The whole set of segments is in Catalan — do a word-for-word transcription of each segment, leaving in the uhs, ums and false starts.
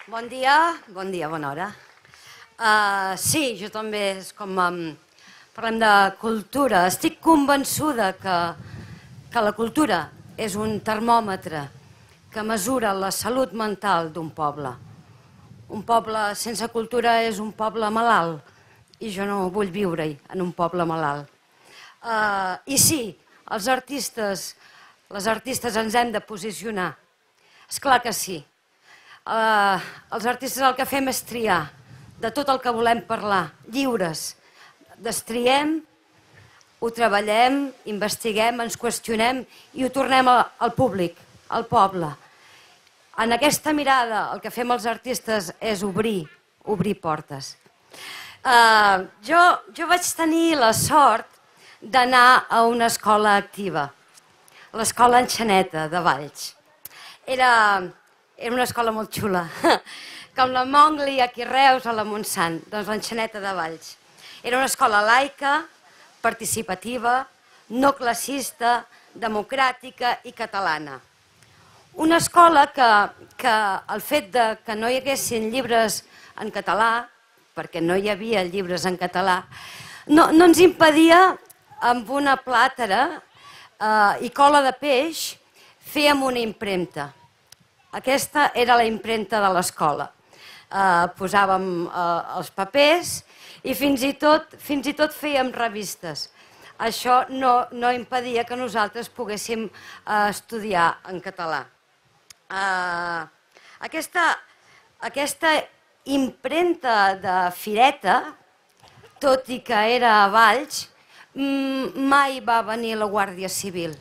Bon dia, bon dia, bona hora. Uh, sí, jo també, és com um, parlem de cultura. Estic convençuda que, que la cultura és un termòmetre que mesura la salut mental d'un poble. Un poble sense cultura és un poble malalt i jo no vull viure-hi en un poble malalt. Uh, I sí, els artistes, les artistes ens hem de posicionar. És clar que sí. Uh, els artistes el que fem és triar de tot el que volem parlar, lliures. Destriem, ho treballem, investiguem, ens qüestionem i ho tornem al públic, al poble. En aquesta mirada el que fem els artistes és obrir, obrir portes. Uh, jo, jo vaig tenir la sort d'anar a una escola activa, l'escola Enxaneta de Valls. Era... Era una escola molt xula, com la Mongli aquí a Reus o la Montsant, doncs l'Enxaneta de Valls. Era una escola laica, participativa, no classista, democràtica i catalana. Una escola que, que el fet de que no hi haguessin llibres en català, perquè no hi havia llibres en català, no, no ens impedia, amb una plàtera eh, i cola de peix, fèiem una impremta. Aquesta era la impremta de l'escola. Eh, posàvem eh, els papers i fins i tot, fins i tot fèiem revistes. Això no, no impedia que nosaltres poguéssim eh, estudiar en català. Eh, aquesta, aquesta impremta de fireta, tot i que era a Valls, mai va venir la Guàrdia Civil.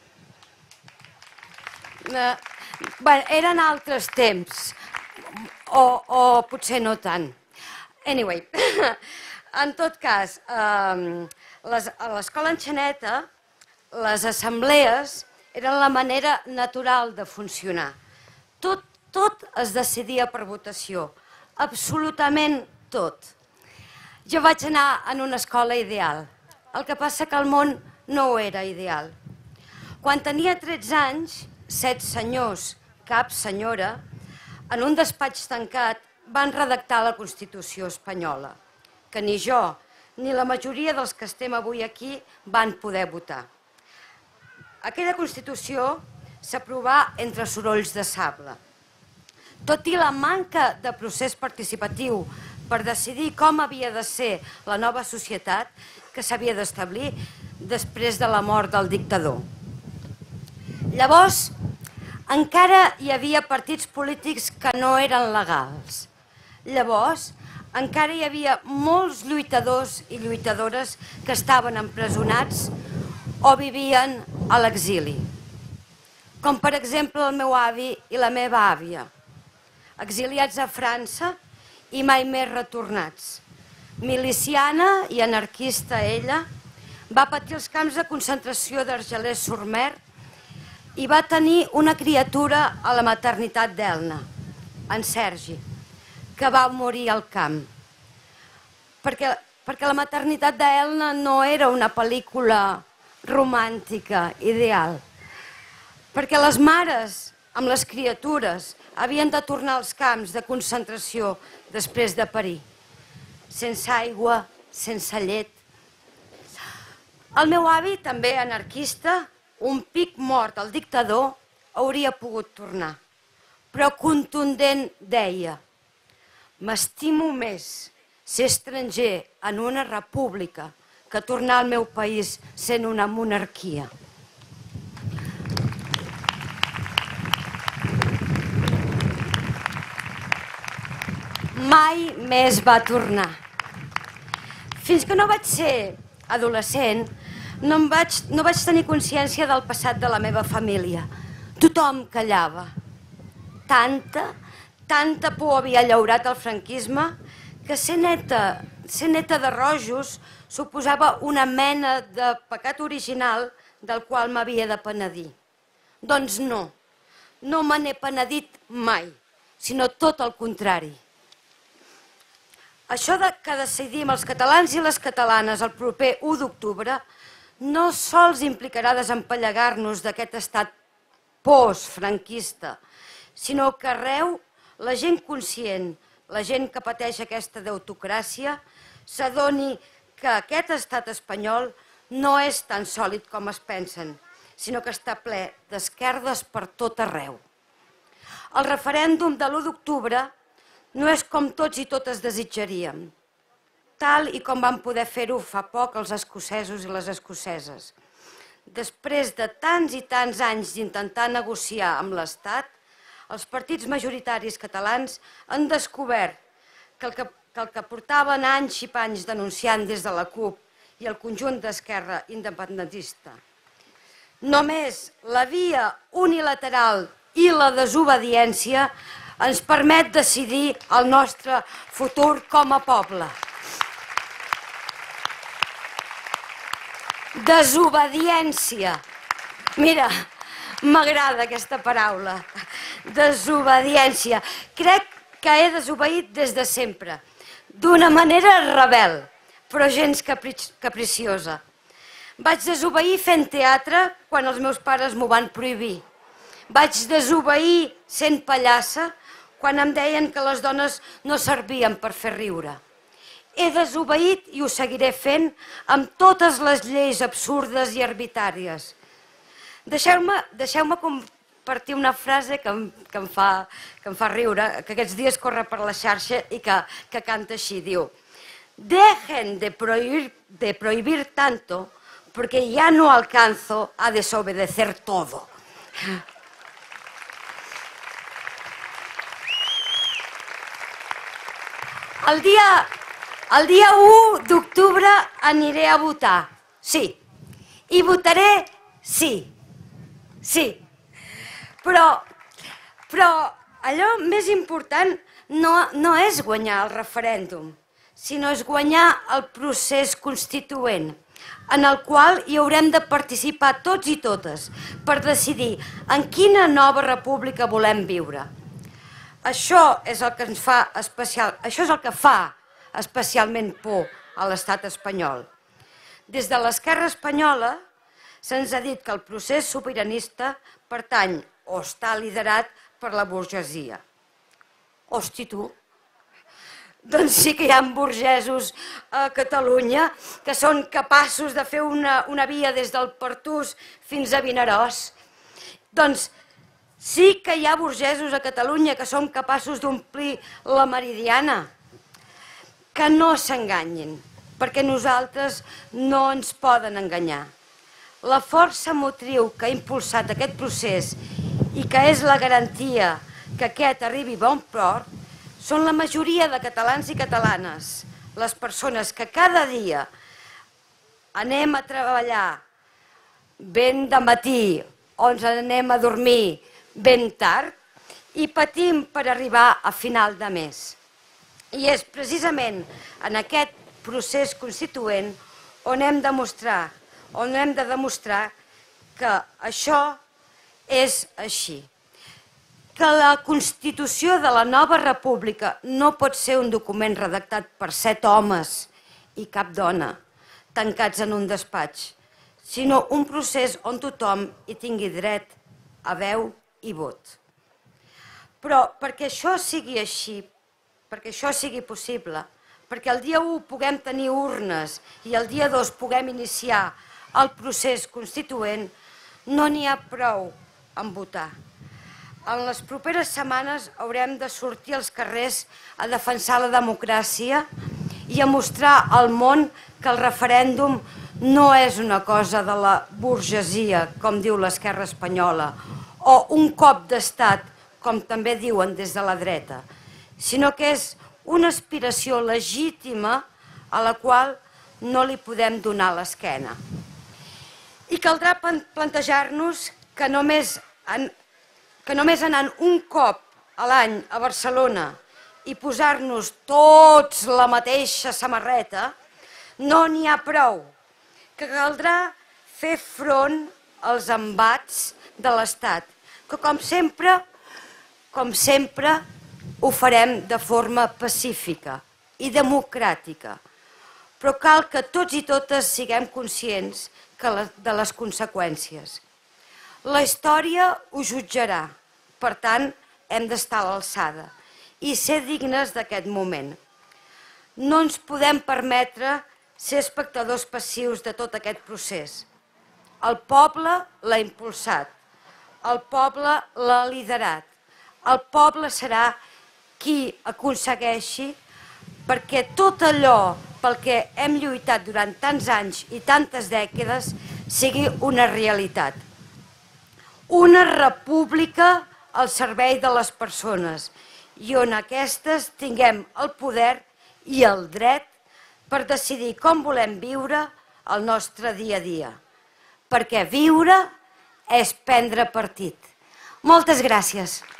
Eh, Bé, eren altres temps, o, o potser no tant. Anyway, en tot cas, eh, les, a l'escola Enxaneta, les assemblees eren la manera natural de funcionar. Tot, tot es decidia per votació, absolutament tot. Jo vaig anar en una escola ideal, el que passa que el món no era ideal. Quan tenia tretze anys, set senyors, cap senyora, en un despatx tancat van redactar la Constitució espanyola, que ni jo ni la majoria dels que estem avui aquí van poder votar. Aquella Constitució s'aprovà entre sorolls de sable. Tot i la manca de procés participatiu per decidir com havia de ser la nova societat que s'havia d'establir després de la mort del dictador. Llavors, encara hi havia partits polítics que no eren legals. Llavors, encara hi havia molts lluitadors i lluitadores que estaven empresonats o vivien a l'exili. Com per exemple el meu avi i la meva àvia, exiliats a França i mai més retornats. Miliciana i anarquista ella, va patir els camps de concentració d'Argelers-sur-Mer i va tenir una criatura a la maternitat d'Elna, en Sergi, que va morir al camp. Perquè, perquè la maternitat d'Elna no era una pel·lícula romàntica, ideal. Perquè les mares, amb les criatures, havien de tornar als camps de concentració després de parir. Sense aigua, sense llet. El meu avi, també anarquista, un pic mort al dictador, hauria pogut tornar. Però contundent deia: m'estimo més ser estranger en una república que tornar al meu país sent una monarquia. Mai més va tornar. Fins que no vaig ser adolescent, no, em vaig, no vaig tenir consciència del passat de la meva família. Tothom callava. Tanta, tanta por havia llaurat el franquisme que ser neta, ser neta de rojos suposava una mena de pecat original del qual m'havia de penedir. Doncs no, no me n'he penedit mai, sinó tot el contrari. Això de que decidim els catalans i les catalanes el proper u d'octubre no sols implicarà desempallegar-nos d'aquest estat postfranquista, sinó que arreu la gent conscient, la gent que pateix aquesta deutocràcia, s'adoni que aquest estat espanyol no és tan sòlid com es pensen, sinó que està ple d'esquerdes per tot arreu. El referèndum de l'u d'octubre no és com tots i totes desitjaríem, tal i com van poder fer-ho fa poc els escocesos i les escoceses. Després de tants i tants anys d'intentar negociar amb l'Estat, els partits majoritaris catalans han descobert que el que, que el que portaven anys i panys denunciant des de la CUP i el conjunt d'esquerra independentista, només la via unilateral i la desobediència ens permet decidir el nostre futur com a poble. Desobediència. Mira, m'agrada aquesta paraula. Desobediència. Crec que he desobeït des de sempre, d'una manera rebel, però gens capriciosa. Vaig desobeir fent teatre quan els meus pares m'ho van prohibir. Vaig desobeir sent pallassa quan em deien que les dones no servien per fer riure. He desobeït i ho seguiré fent amb totes les lleis absurdes i arbitràries. Deixeu-me deixeu-me compartir una frase que em, que, em fa, que em fa riure, que aquests dies corre per la xarxa i que, que canta així, diu: dejen de prohibir, de prohibir tanto porque ya no alcanzo a desobedecer todo. El dia, el dia u d'octubre aniré a votar, sí. I votaré sí, sí. Però, però allò més important no, no és guanyar el referèndum, sinó és guanyar el procés constituent, en el qual hi haurem de participar tots i totes per decidir en quina nova república volem viure. Això és el que ens fa especial, això és el que fa especialment por a l'estat espanyol. Des de l'esquerra espanyola se'ns ha dit que el procés sobiranista pertany o està liderat per la burgesia. Hosti, tu! Doncs sí que hi ha burgesos a Catalunya que són capaços de fer una, una via des del Pertús fins a Vinaròs. Doncs sí que hi ha burgesos a Catalunya que són capaços d'omplir la Meridiana. Que no s'enganyin, perquè nosaltres no ens poden enganyar. La força motriu que ha impulsat aquest procés i que és la garantia que aquest arribi a bon port són la majoria de catalans i catalanes, les persones que cada dia anem a treballar ben de matí o ens anem a dormir ben tard i patim per arribar a final de mes. I és precisament en aquest procés constituent on hem de mostrar, on hem de demostrar que això és així. Que la Constitució de la nova república no pot ser un document redactat per set homes i cap dona, tancats en un despatx, sinó un procés on tothom hi tingui dret a veu i vot. Però perquè això sigui així, perquè això sigui possible, perquè el dia u puguem tenir urnes i el dia dos puguem iniciar el procés constituent, no n'hi ha prou en votar. En les properes setmanes haurem de sortir als carrers a defensar la democràcia i a mostrar al món que el referèndum no és una cosa de la burgesia, com diu l'esquerra espanyola, o un cop d'estat, com també diuen des de la dreta, sinó que és una aspiració legítima a la qual no li podem donar l'esquena. I caldrà plantejar-nos que només en que només anant un cop a l'any a Barcelona i posar-nos tots la mateixa samarreta, no n'hi ha prou, que caldrà fer front als embats de l'Estat, que com sempre, com sempre, ho farem de forma pacífica i democràtica, però cal que tots i totes siguem conscients de les conseqüències. La història ho jutjarà, per tant, hem d'estar a l'alçada. i ser dignes d'aquest moment. No ens podem permetre ser espectadors passius de tot aquest procés. El poble l'ha impulsat, el poble l'ha liderat, el poble serà qui aconsegueixi perquè tot allò pel que hem lluitat durant tants anys i tantes dècades sigui una realitat. Una república al servei de les persones i on aquestes tinguem el poder i el dret per decidir com volem viure el nostre dia a dia. Perquè viure és prendre partit. Moltes gràcies.